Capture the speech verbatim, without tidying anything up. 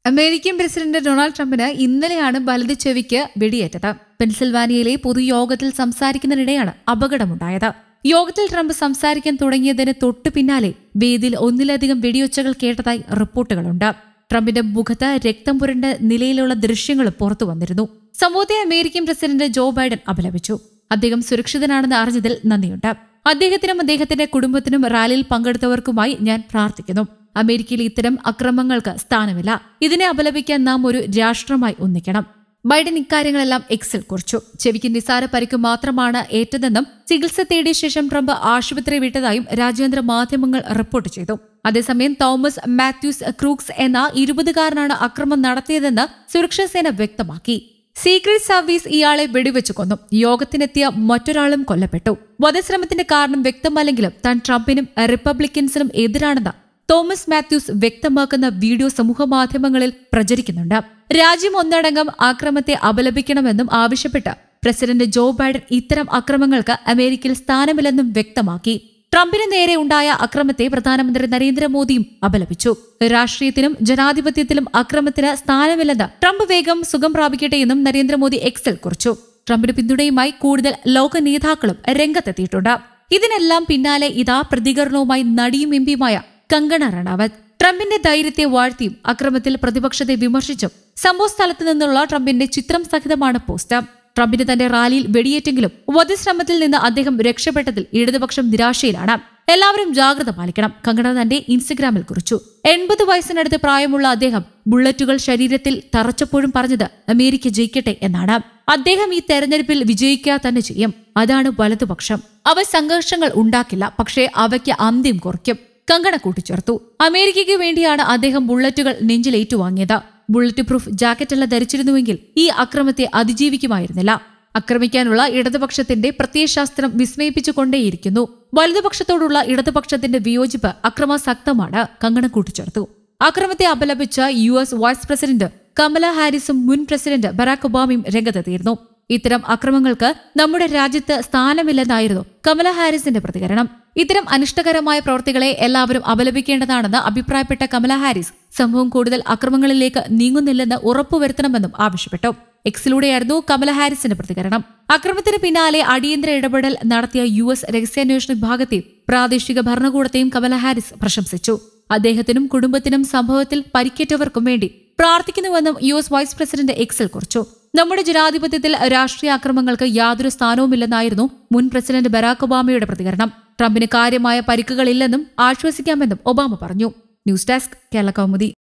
American president Donald ട്രംപിന് ഇന്നലെയാണ് വലത് ചെവിക്ക് വെടിയേറ്റത്. പെൻസിൽവാനിയയിലെ പൊതുയോഗത്തിൽ സംസാരിക്കുന്നതിനിടെയാണ് അപകടമുണ്ടായത്. യോഗത്തിൽ ട്രംപ് സംസാരിക്കാൻ തുടങ്ങിയതിന് തൊട്ടു പിന്നാലെ വേദിയിൽ ഒന്നിലധികം വെടിയൊച്ചകൾ കേട്ടതായി റിപ്പോർട്ടുകളുണ്ട്. ട്രംപിന്റെ മുഖത്ത് രക്തം പുരണ്ട നിലയിലുള്ള ദൃശ്യങ്ങൾ പുറത്തു വന്നിരുന്നു. സംഭവത്തെ അമേരിക്കൻ പ്രസിഡന്റ് ജോ ബൈഡൻ അപലപിച്ചു. അദ്ദേഹം സുരക്ഷിതനാണെന്ന് അറിഞ്ഞതിൽ നന്ദിയുണ്ട്. അദ്ദേഹത്തിനും അദ്ദേഹത്തിന്റെ കുടുംബത്തിനും റാലിയിൽ പങ്കെടുത്തവർക്കുമായി ഞാൻ പ്രാർത്ഥിക്കുന്നു. അമേരിക്കയിൽ ഇത്തരം അക്രമങ്ങൾക്ക് സ്ഥാനമില്ല. ഇതിനെ അപലപിക്കാൻ നാം ഒരു രാഷ്ട്രമായി ഒന്നിക്കണം. ബൈഡൻ ഇക്കാര്യങ്ങളെല്ലാം എക്സിൽ കുറിച്ചു. ചെവിക്ക് നിസാര പരിക്ക് മാത്രമാണ് ഏറ്റതെന്നും ചികിത്സ തേടിയ ശേഷം ട്രംപ് ആശുപത്രി വിട്ടതായും രാജ്യാന്തര മാധ്യമങ്ങൾ റിപ്പോർട്ട് ചെയ്തു. അതേസമയം തോമസ് മാത്യൂസ് ക്രൂക്സ് എന്ന ഇരുപതുകാരനാണ് അക്രമം നടത്തിയതെന്ന് സുരക്ഷാസേന വ്യക്തമാക്കി. സീക്രട്ട് സർവീസ് ഇയാളെ വെടിവെച്ചു കൊന്നു. യോഗത്തിനെത്തിയ മറ്റൊരാളും കൊല്ലപ്പെട്ടു. വധശ്രമത്തിന്റെ കാരണം വ്യക്തമല്ലെങ്കിലും താൻ ട്രംപിനും റിപ്പബ്ലിക്കൻസിനും എതിരാണെന്ന് തോമസ് മാത്യൂസ് വ്യക്തമാക്കുന്ന വീഡിയോ സമൂഹമാധ്യമങ്ങളിൽ പ്രചരിക്കുന്നുണ്ട്. രാജ്യം ഒന്നടങ്കം ആക്രമത്തെ അപലപിക്കണമെന്നും ആവശ്യപ്പെട്ട് പ്രസിഡന്റ് ജോ ബൈഡൻ ഇത്തരം അക്രമങ്ങൾക്ക് അമേരിക്കയിൽ സ്ഥാനമില്ലെന്നും വ്യക്തമാക്കി. ട്രംപിന് നേരെ ഉണ്ടായ അക്രമത്തെ പ്രധാനമന്ത്രി നരേന്ദ്രമോദിയും അപലപിച്ചു. രാഷ്ട്രീയത്തിലും ജനാധിപത്യത്തിലും അക്രമത്തിന് സ്ഥാനമില്ലെന്ന് ട്രംപ് വേഗം സുഖം പ്രാപിക്കട്ടെയെന്നും നരേന്ദ്രമോദി എക്സിൽ കുറിച്ചു. ട്രംപിന് പിന്തുണയുമായി കൂടുതൽ ലോക നേതാക്കളും രംഗത്തെത്തിയിട്ടുണ്ട്. ഇതിനെല്ലാം പിന്നാലെ ഇതാ പ്രതികരണവുമായി നടിയും എംപിയുമായ കങ്കണ റണാവത്ത്. ട്രംപിന്റെ ധൈര്യത്തെ വാഴ്ത്തിയും അക്രമത്തിൽ പ്രതിപക്ഷത്തെ വിമർശിച്ചും സംഭവ സ്ഥലത്ത് നിന്നുള്ള ട്രംപിന്റെ ചിത്രം സഹിതമാണ് പോസ്റ്റ്. ട്രംപിന് തന്റെ റാലിയിൽ വെടിയേറ്റെങ്കിലും വധശ്രമത്തിൽ നിന്ന് അദ്ദേഹം രക്ഷപ്പെട്ടതിൽ ഇടതുപക്ഷം നിരാശയിലാണ്. എല്ലാവരും ജാഗ്രത പാലിക്കണം, കങ്കണ തന്റെ ഇൻസ്റ്റഗ്രാമിൽ കുറിച്ചു. എൺപത് വയസ്സിനടുത്ത് പ്രായമുള്ള അദ്ദേഹം ബുള്ളറ്റുകൾ ശരീരത്തിൽ തറച്ചപ്പോഴും പറഞ്ഞത് അമേരിക്ക ജയിക്കട്ടെ എന്നാണ്. അദ്ദേഹം ഈ തെരഞ്ഞെടുപ്പിൽ വിജയിക്കുക തന്നെ ചെയ്യും. അതാണ് വലതുപക്ഷം. അവ സംഘർഷങ്ങൾ ഉണ്ടാക്കില്ല, പക്ഷേ അവയ്ക്ക് അന്ത്യം കുറിക്കും. കങ്കണ കൂട്ടിച്ചേർത്തു. അമേരിക്കയ്ക്ക് വേണ്ടിയാണ് അദ്ദേഹം ബുള്ളറ്റുകൾ നെഞ്ചിലേറ്റുവാങ്ങിയത്. ബുള്ളറ്റ് പ്രൂഫ് ജാക്കറ്റല്ല ധരിച്ചിരുന്നുവെങ്കിൽ ഈ അക്രമത്തെ അതിജീവിക്കുമായിരുന്നില്ല. ആക്രമിക്കാനുള്ള ഇടതുപക്ഷത്തിന്റെ പ്രത്യയശാസ്ത്രം വിസ്മയിപ്പിച്ചുകൊണ്ടേയിരിക്കുന്നു. വലതുപക്ഷത്തോടുള്ള ഇടതുപക്ഷത്തിന്റെ വിയോജിപ്പ് അക്രമാസക്തമാണ്, കങ്കണ കൂട്ടിച്ചേർത്തു. അക്രമത്തെ അപലപിച്ച U S vice president Kamala ഹാരിസും മുൻ പ്രസിഡന്റ് ബറാക് ഒബാമയും രംഗത്തെത്തിയിരുന്നു. ഇത്തരം അക്രമങ്ങൾക്ക് നമ്മുടെ രാജ്യത്ത് സ്ഥാനമില്ലെന്നായിരുന്നു കമല ഹാരിസിന്റെ പ്രതികരണം. ഇത്തരം അനിഷ്ടകരമായ പ്രവൃത്തികളെ എല്ലാവരും അപലപിക്കേണ്ടതാണെന്ന് അഭിപ്രായപ്പെട്ട കമല ഹാരിസ് സംഭവം കൂടുതൽ അക്രമങ്ങളിലേക്ക് നീങ്ങുന്നില്ലെന്ന് ഉറപ്പുവരുത്തണമെന്നും ആവശ്യപ്പെട്ടു. എക്സിലൂടെയായിരുന്നു കമല ഹാരിസിന്റെ പ്രതികരണം. അക്രമത്തിന് പിന്നാലെ അടിയന്തര ഇടപെടൽ നടത്തിയ യു എസ് രഹസ്യാന്വേഷണ വിഭാഗത്തെയും പ്രാദേശിക ഭരണകൂടത്തെയും കമല ഹാരിസ് പ്രശംസിച്ചു. അദ്ദേഹത്തിനും കുടുംബത്തിനും സംഭവത്തിൽ പരിക്കേറ്റവർക്കും വേണ്ടി പ്രാർത്ഥിക്കുന്നുവെന്നും യു എസ് വൈസ് പ്രസിഡന്റ് എക്സിൽ കുറിച്ചു. നമ്മുടെ ജനാധിപത്യത്തിൽ രാഷ്ട്രീയ അക്രമങ്ങൾക്ക് യാതൊരു സ്ഥാനവുമില്ലെന്നായിരുന്നു മുൻ പ്രസിഡന്റ് ബറാക് ഒബാമയുടെ പ്രതികരണം. ട്രംപിന് കാര്യമായ പരിക്കുകളില്ലെന്നും ആശ്വസിക്കാമെന്നും ഒബാമ പറഞ്ഞു. News desk Kerala Kaumudi.